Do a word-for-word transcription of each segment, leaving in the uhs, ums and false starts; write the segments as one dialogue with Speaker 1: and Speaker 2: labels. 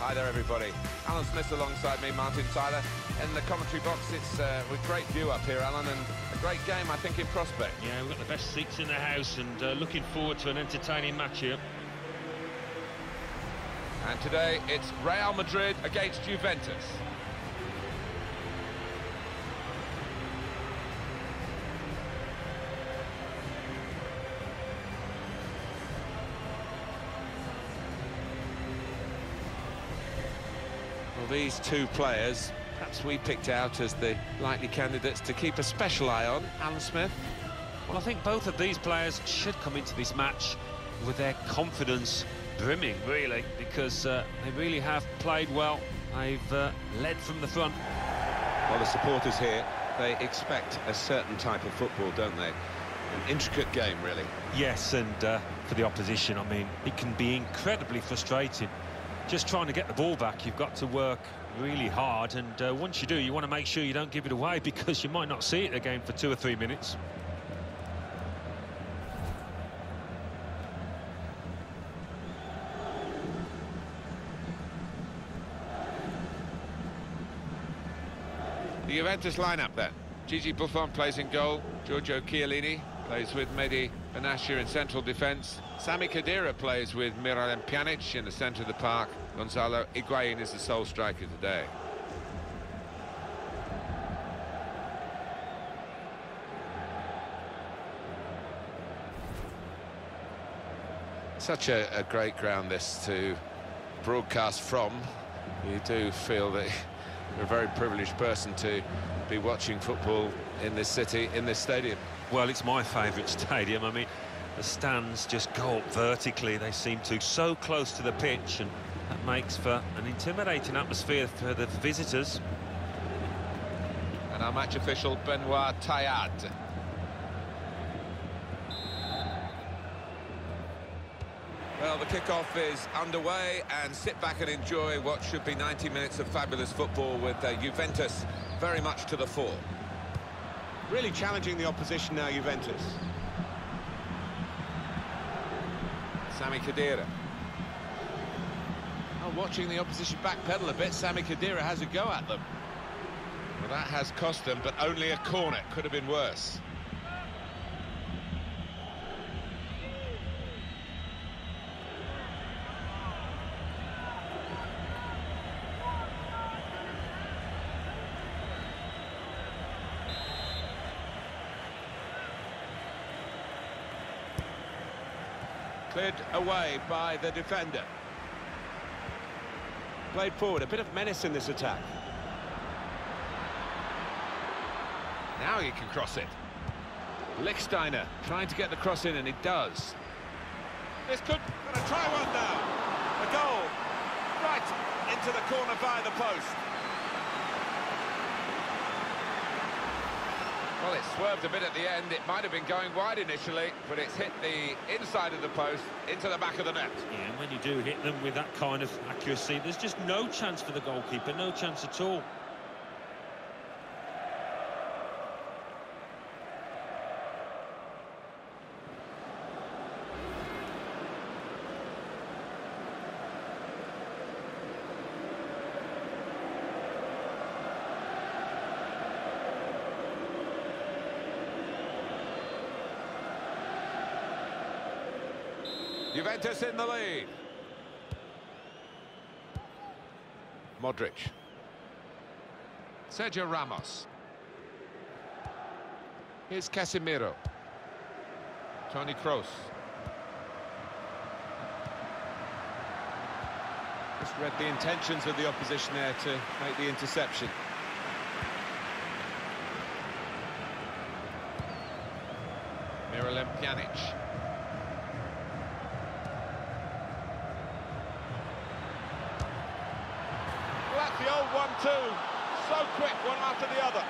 Speaker 1: Hi there, everybody. Alan Smith alongside me, Martin Tyler. In the commentary box, it's uh, with great view up here, Alan, and a great game, I think, in prospect.
Speaker 2: Yeah, we've got the best seats in the house, and uh, looking forward to an entertaining match here.
Speaker 1: And today, it's Real Madrid against Juventus. Well, these two players, perhaps we picked out as the likely candidates to keep a special eye on. Alan Smith?
Speaker 2: Well, I think both of these players should come into this match with their confidence brimming, really, because uh, they really have played well. They've uh, led from the front.
Speaker 1: Well, the supporters here, they expect a certain type of football, don't they? An intricate game, really.
Speaker 2: Yes, and uh, for the opposition, I mean, it can be incredibly frustrating. Just trying to get the ball back, you've got to work really hard, and uh, once you do, you want to make sure you don't give it away, because you might not see it again for two or three minutes.
Speaker 1: The Juventus lineup then. Gigi Buffon plays in goal. Giorgio Chiellini plays with Mehdi Benatia in central defence. Sami Khedira plays with Miralem Pjanic in the centre of the park. Gonzalo Higuain is the sole striker today. Such a, a great ground this to broadcast from. You do feel that you're a very privileged person to be watching football in this city, in this stadium.
Speaker 2: Well, it's my favourite stadium. I mean, the stands just go up vertically. They seem to so close to the pitch, and that makes for an intimidating atmosphere for the visitors.
Speaker 1: And our match official, Benoit Tayad. Well, the kickoff is underway, and sit back and enjoy what should be ninety minutes of fabulous football with uh, Juventus very much to the fore.
Speaker 3: Really challenging the opposition now, Juventus.
Speaker 1: Sami Khedira. Oh, watching the opposition backpedal a bit, Sami Khedira has a go at them. Well, that has cost them, but only a corner. Could have been worse. Cleared away by the defender.
Speaker 3: Played forward, a bit of menace in this attack.
Speaker 1: Now he can cross it. Lichtsteiner trying to get the cross in, and he does. This could... Gonna try one now. A goal. Right into the corner via the post. Well, it swerved a bit at the end. It might have been going wide initially, but it's hit the inside of the post into the back of the net.
Speaker 2: Yeah, and when you do hit them with that kind of accuracy, there's just no chance for the goalkeeper, no chance at all.
Speaker 1: Juventus in the lead. Modric. Sergio Ramos. Here's Casemiro. Toni Kroos.
Speaker 3: Just read the intentions of the opposition there to make the interception.
Speaker 1: Miralem Pjanic. The old one two, so quick, one after the other.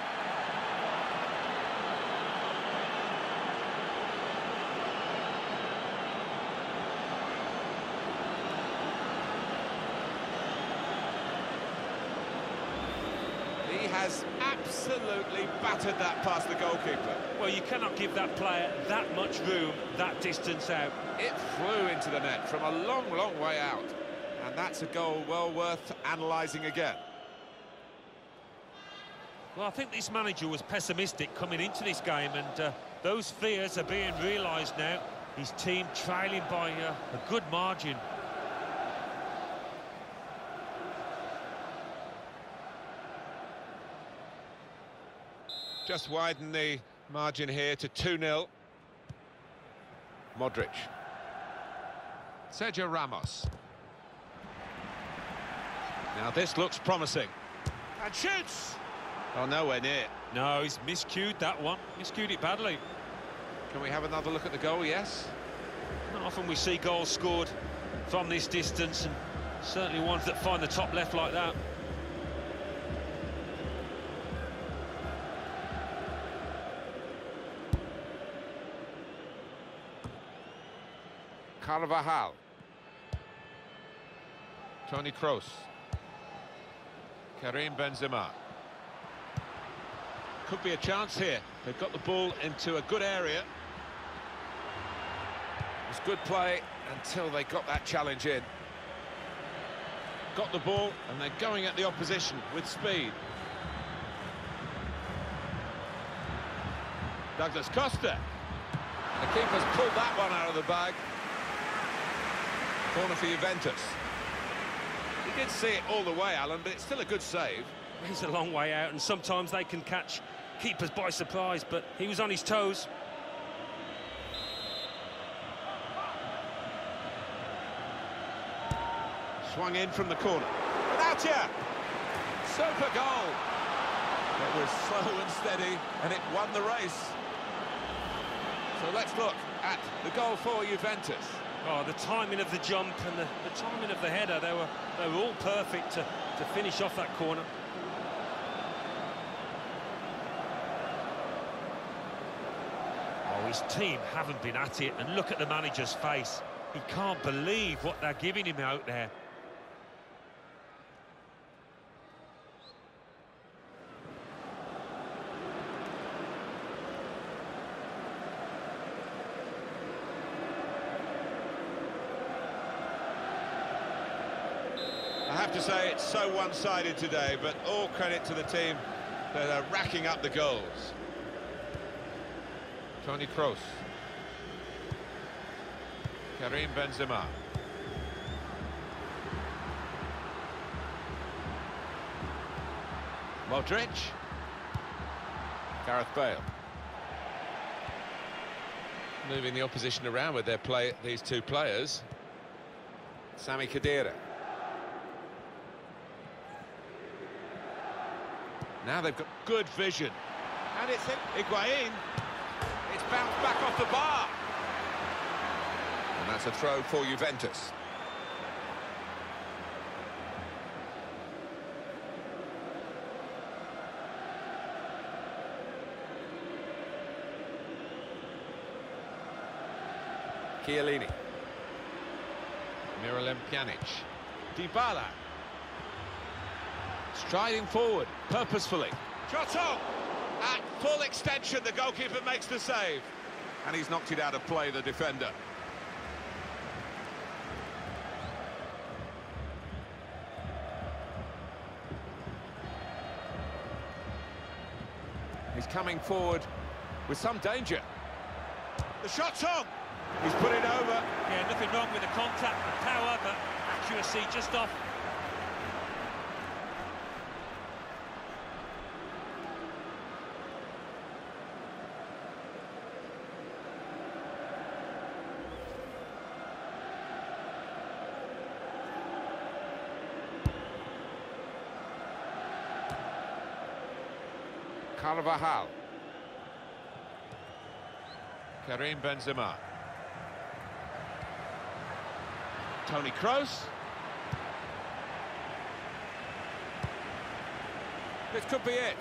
Speaker 1: He has absolutely battered that past the goalkeeper.
Speaker 2: Well, you cannot give that player that much room, that distance out.
Speaker 1: It flew into the net from a long, long way out.
Speaker 3: And that's a goal well worth analysing again.
Speaker 2: Well, I think this manager was pessimistic coming into this game, and uh, those fears are being realised now. His team trailing by uh, a good margin.
Speaker 3: Just widen the margin here to two nil. Modric.
Speaker 1: Sergio Ramos.
Speaker 3: Now this looks promising. And shoots! Oh, nowhere near.
Speaker 2: No, he's miscued that one. Miscued it badly.
Speaker 1: Can we have another look at the goal? Yes.
Speaker 2: Not often we see goals scored from this distance, and certainly ones that find the top left like that.
Speaker 1: Carvajal. Toni Kroos. Karim Benzema.
Speaker 3: Could be a chance here. They've got the ball into a good area.
Speaker 1: It was good play until they got that challenge in.
Speaker 3: Got the ball, and they're going at the opposition with speed. Douglas Costa.
Speaker 1: The keeper's pulled that one out of the bag.
Speaker 3: Corner for Juventus. He did see it all the way, Alan, but it's still a good save.
Speaker 2: He's a long way out, and sometimes they can catch keepers by surprise, but he was on his toes.
Speaker 3: Swung in from the corner. Without you! Super goal! It was slow and steady, and it won the race.
Speaker 1: So let's look at the goal for Juventus.
Speaker 2: Oh, the timing of the jump and the, the timing of the header, they were, they were all perfect to, to finish off that corner. Oh, his team haven't been at it, and look at the manager's face. He can't believe what they're giving him out there.
Speaker 3: I have to say it's so one-sided today, but all credit to the team that are racking up the goals.
Speaker 1: Toni Kroos. Karim Benzema.
Speaker 3: Modric.
Speaker 1: Gareth Bale.
Speaker 3: Moving the opposition around with their play, these two players.
Speaker 1: Sami Khedira.
Speaker 3: Now they've got good vision. And it's Higuain. It's bounced back off the bar.
Speaker 1: And that's a throw for Juventus. Chiellini. Miralem Pjanic.
Speaker 3: Dybala. Striding forward, purposefully. Shot on! At full extension, the goalkeeper makes the save.
Speaker 1: And he's knocked it out of play, the defender. He's coming forward with some danger.
Speaker 3: The shot's on! He's put it over.
Speaker 2: Yeah, nothing wrong with the contact, the power, but accuracy just off.
Speaker 1: Carvajal. Karim Benzema.
Speaker 3: Toni Kroos.
Speaker 1: This could be it.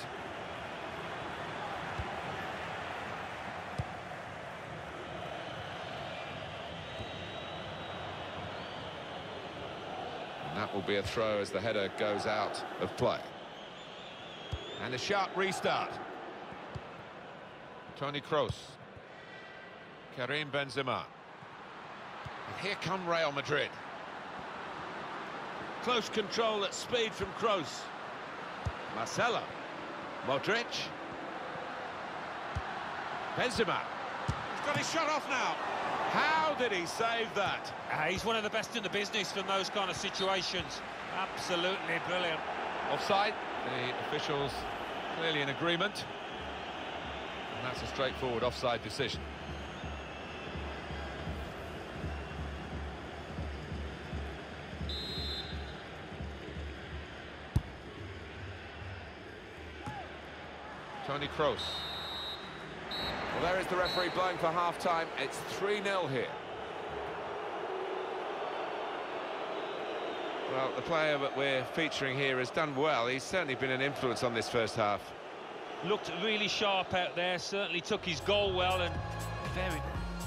Speaker 1: And that will be a throw as the header goes out of play. And a sharp restart. Toni Kroos. Karim Benzema. And here come Real Madrid.
Speaker 3: Close control at speed from Kroos. Marcelo. Modric. Benzema. He's got his shot off now. How did he save that?
Speaker 2: Uh, he's one of the best in the business from those kind of situations. Absolutely brilliant.
Speaker 1: Offside. The officials clearly in agreement. And that's a straightforward offside decision. Toni Kroos. Well, there is the referee blowing for half-time. It's three nil here. Well, the player that we're featuring here has done well. He's certainly been an influence on this first half.
Speaker 2: Looked really sharp out there, certainly took his goal well and very...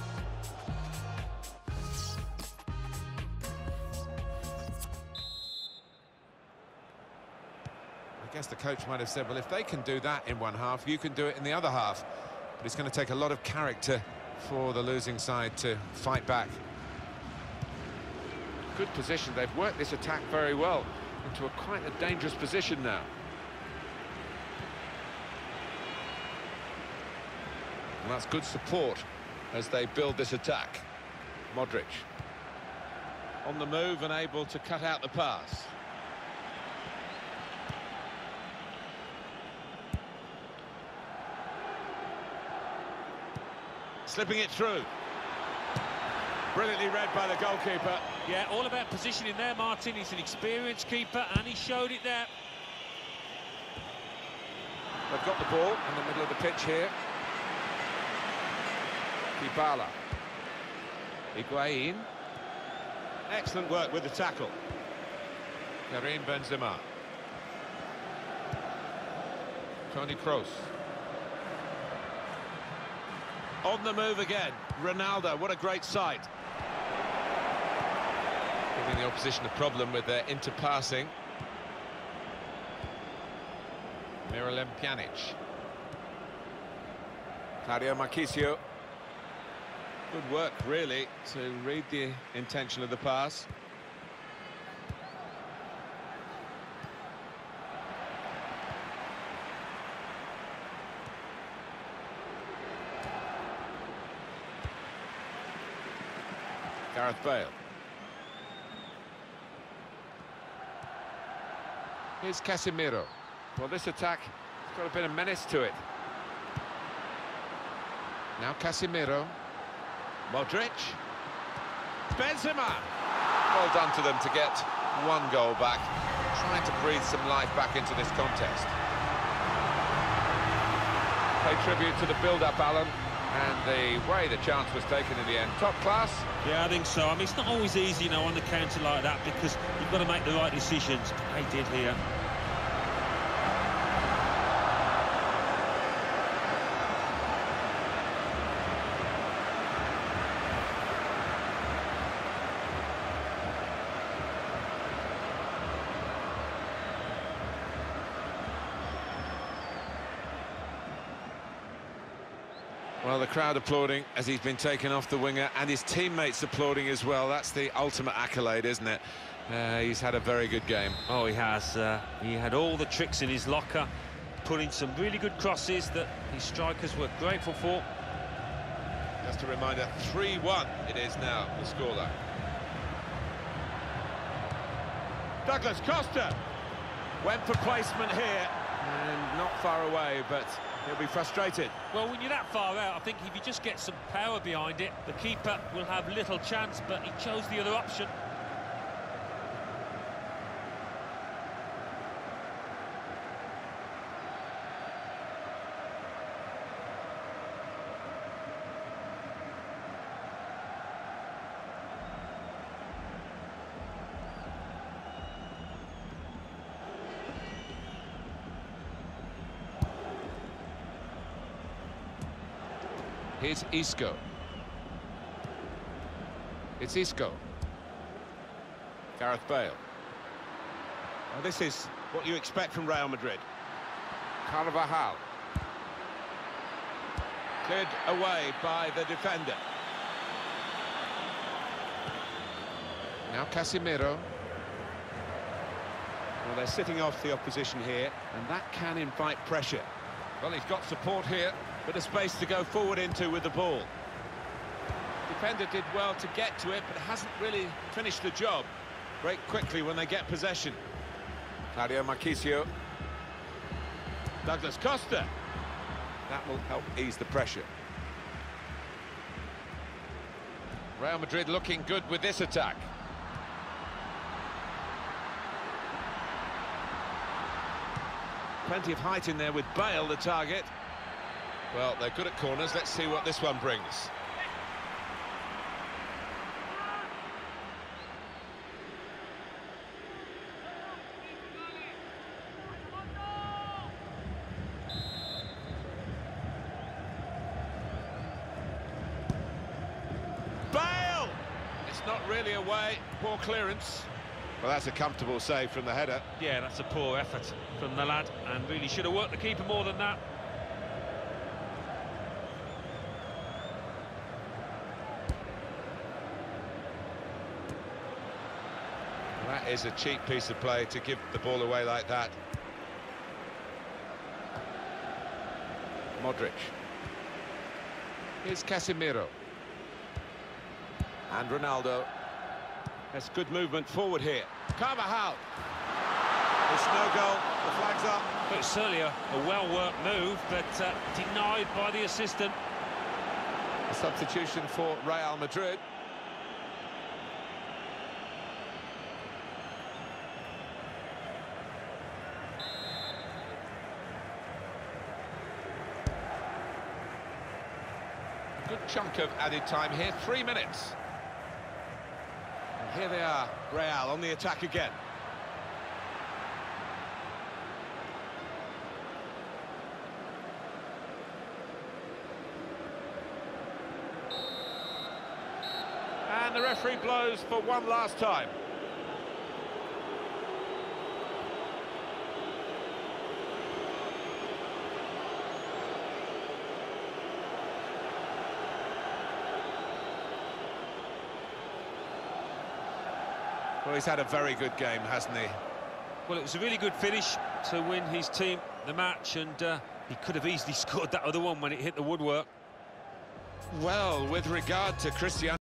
Speaker 1: I guess the coach might have said, well, if they can do that in one half, you can do it in the other half. But it's going to take a lot of character for the losing side to fight back. Good position. They've worked this attack very well into a quite a dangerous position now. And that's good support as they build this attack. Modric.
Speaker 3: On the move and able to cut out the pass. Slipping it through. Brilliantly read by the goalkeeper.
Speaker 2: Yeah, all about positioning there, Martin. He's an experienced keeper, and he showed it there.
Speaker 1: They've got the ball in the middle of the pitch here. Dybala. Higuain.
Speaker 3: Excellent work with the tackle.
Speaker 1: Karim Benzema. Toni Kroos.
Speaker 3: On the move again. Ronaldo, what a great sight.
Speaker 1: Giving the opposition a problem with their interpassing. Miralem Pjanic. Claudio Marchisio.
Speaker 3: Good work, really, to read the intention of the pass.
Speaker 1: Gareth Bale. Here's Casemiro. Well, this attack has got a bit of menace to it. Now Casemiro.
Speaker 3: Modric. Benzema.
Speaker 1: Well done to them to get one goal back, trying to breathe some life back into this contest. Pay tribute to the build-up, Alan, and the way the chance was taken in the end. Top class.
Speaker 2: Yeah, I think so. I mean, it's not always easy, you know, on the counter like that because you've got to make the right decisions. But they did here.
Speaker 1: Well, the crowd applauding as he's been taken off the winger, and his teammates applauding as well. That's the ultimate accolade, isn't it? Uh, he's had a very good game.
Speaker 2: Oh, he has. Uh, he had all the tricks in his locker, put in some really good crosses that his strikers were grateful for.
Speaker 1: Just a reminder, three one it is now, the scoreline.
Speaker 3: Douglas Costa went for placement here.
Speaker 1: And not far away, but he'll be frustrated.
Speaker 2: Well, when you're that far out, I think if you just get some power behind it, the keeper will have little chance, but he chose the other option.
Speaker 1: Here's Isco. It's Isco. Gareth Bale.
Speaker 3: Well, this is what you expect from Real Madrid.
Speaker 1: Carvajal.
Speaker 3: Cleared away by the defender.
Speaker 1: Now Casemiro.
Speaker 3: Well, they're sitting off the opposition here, and that can invite pressure.
Speaker 1: Well, he's got support here.
Speaker 3: Bit of space to go forward into with the ball.
Speaker 1: Defender did well to get to it, but hasn't really finished the job.
Speaker 3: Break quickly when they get possession.
Speaker 1: Claudio Marchisio.
Speaker 3: Douglas Costa. That will help ease the pressure.
Speaker 1: Real Madrid looking good with this attack.
Speaker 3: Plenty of height in there with Bale, the target.
Speaker 1: Well, they're good at corners. Let's see what this one brings.
Speaker 3: Bale! It's not really away. Poor clearance.
Speaker 1: Well, that's a comfortable save from the header.
Speaker 2: Yeah, that's a poor effort from the lad, and really should have worked the keeper more than that.
Speaker 1: That is a cheap piece of play to give the ball away like that. Modric. Here's Casemiro.
Speaker 3: And Ronaldo. That's good movement forward here.
Speaker 1: Carvajal.
Speaker 3: It's no goal. The flag's up.
Speaker 2: But it's certainly a, a well-worked move, but uh, denied by the assistant.
Speaker 1: A substitution for Real Madrid. A good chunk of added time here, three minutes.
Speaker 3: And here they are, Real on the attack again.
Speaker 1: And the referee blows for one last time.
Speaker 3: Well, he's had a very good game, hasn't he?
Speaker 2: Well, it was a really good finish to win his team the match, and uh, he could have easily scored that other one when it hit the woodwork.
Speaker 1: Well, with regard to Cristiano